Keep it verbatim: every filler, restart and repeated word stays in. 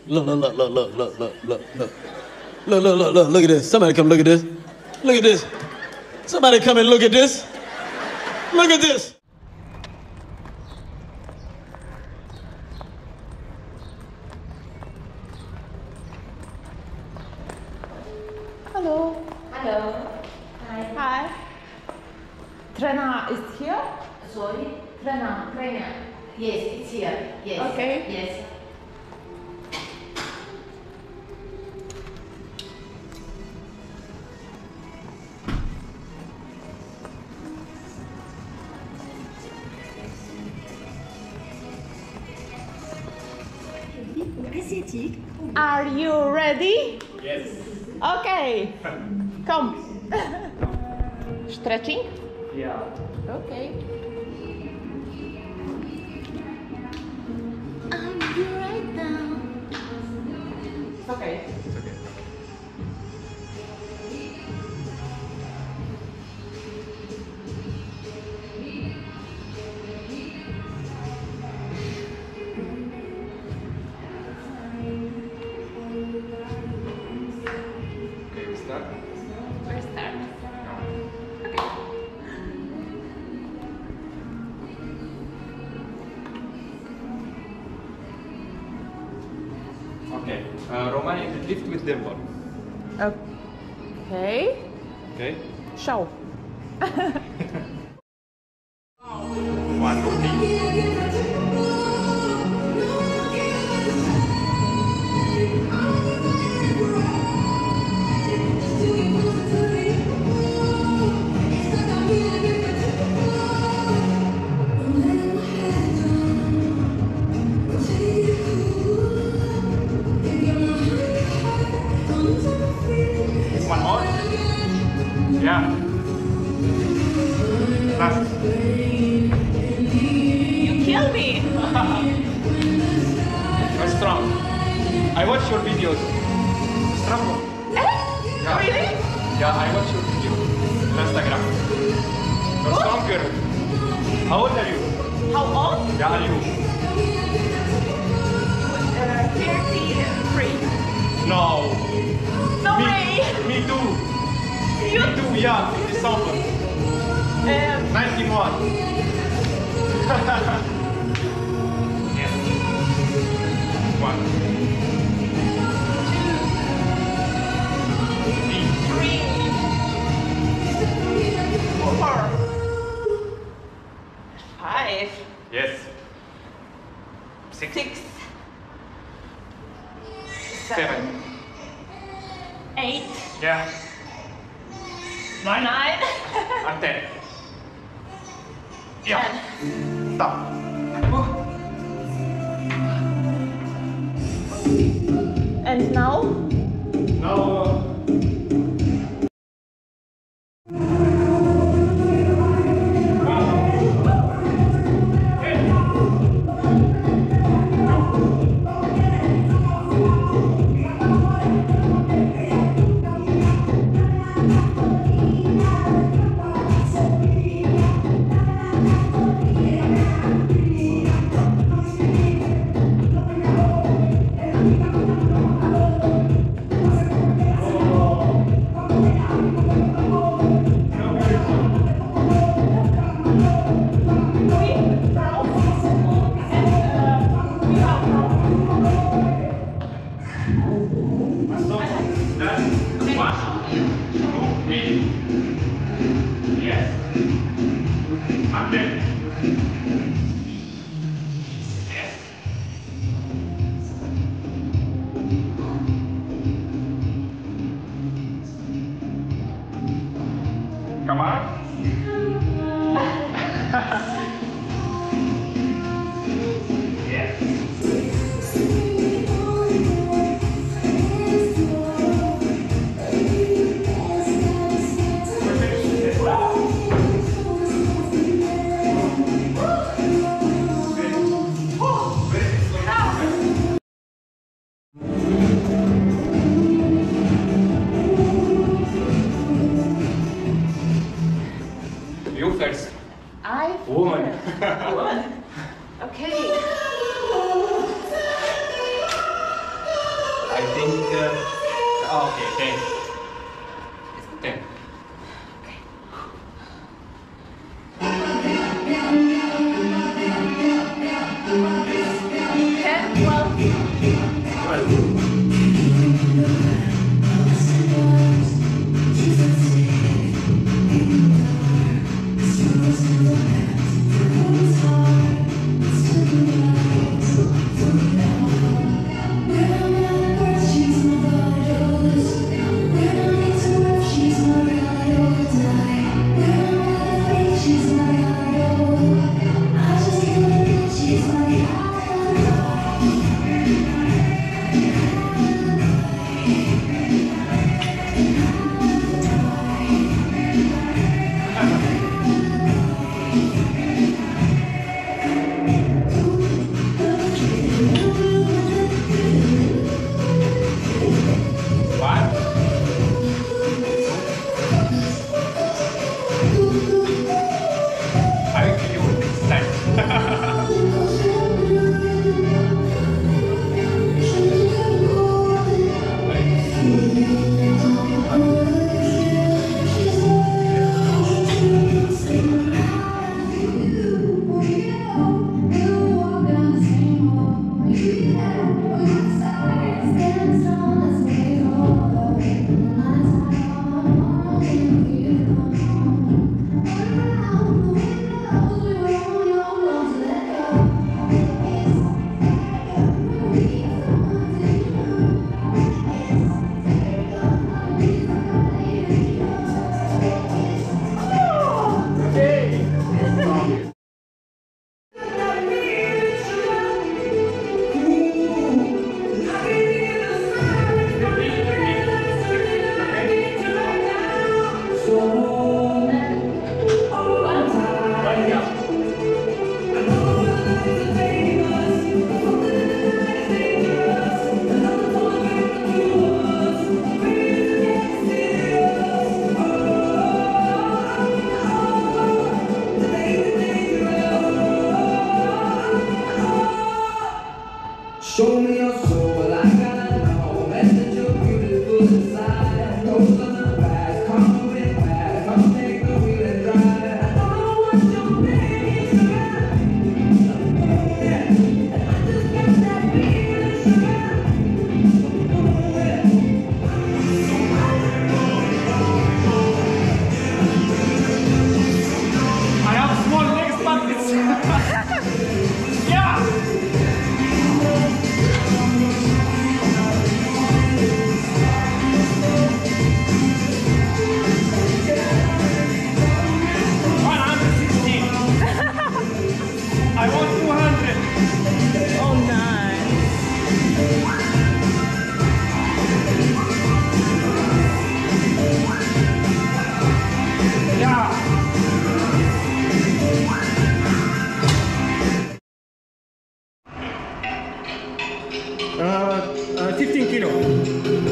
Look, look, look, look, look, look, look, look, look. Look, look, look, look, look at this. Somebody come look at this. Look at this. Somebody come and look at this. Look at this. Hello. Hello. Hi. Hi. Trena is here? Sorry? Trena. Trena. Yes, it's here. Yes. Okay. Yes. Asiatique. Are you ready? Yes. Okay. Come. Stretching? Yeah. Okay. I'm you right now. Okay. It's okay. Okay, we start. Let's start. Okay. Uh, Romani, lift with Denver. Okay. Okay. Show. One, two, three. One more. Yeah. Last. You kill me. You're strong. I watch your videos. Strong. Eh? Yeah. Really? Yeah, I watch your video on Instagram. You're What? strong girl. How old are you? How old? Yeah, are you? Uh, thirty-three. No. No me, way. Me too. You? Me too, yeah. December. Um, ninety-one. Yes. One. Three. three. Four. Five. Yes. Six. Six. Seven. Eight. Yeah. Nine. Nine. And ten. Yeah. Ten. Stop. And now? Now. Uh, Come on. Okay, ten. ten. ten, twelve. Show me your soul, I gotta know. Message you're beautiful inside. Those are the bags, come moving fast. Come take the wheel and drive. I don't know what your name is. Yeah. And I just got that feeling, sugar. I have small legs, but it's... yeah! I want two hundred. Oh, nice. Yeah. Uh, uh, fifteen kilo.